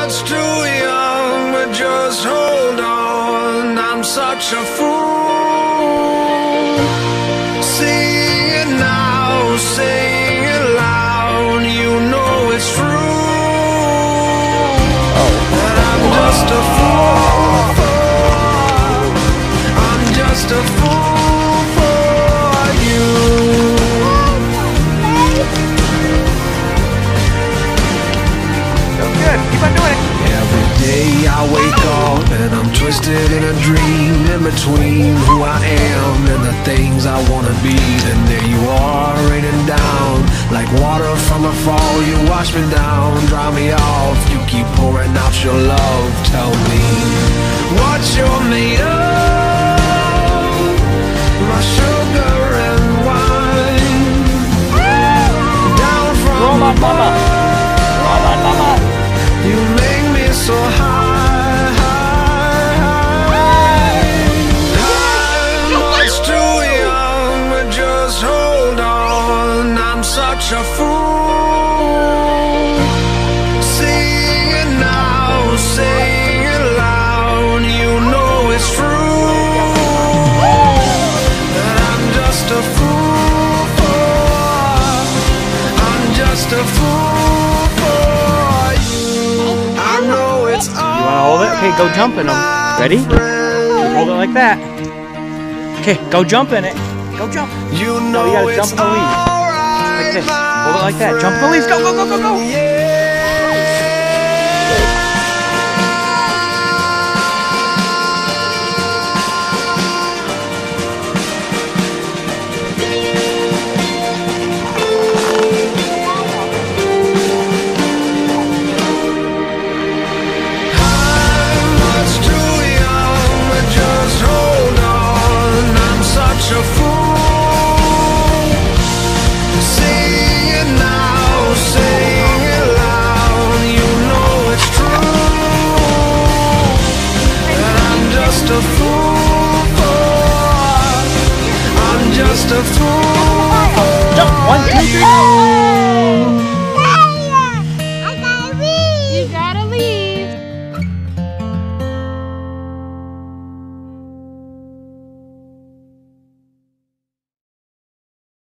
much too young, but just hold on. I'm such a fool. Sing it now, sing it loud. You know it's true. That I'm just a fool. I'm just a fool for you. Good, keep on doing it. Every day I wake up and I'm twisted in a dream, in between who I am and the things I wanna be. Then there you are, raining down like water from a fall. You wash me down, dry me off. You keep pouring out your love. Tell me what you're made of. My sugar and wine. Down from Robot mama. Robot mama. you make me so high, high, high. I'm much too young, but just hold on. I'm such a fool. Sing it now, sing it loud. You know it's true. That I'm just a fool for. I'm just a fool for you. I know it's all. You wanna hold it? Okay, go jump in them. Ready? Hold it like that. Okay, go jump in it. Go jump. You No, know you gotta it's jump in the leaves. alright, Like this. Hold it like that. Jump in the leaves. Go, go, go, go, go. yeah.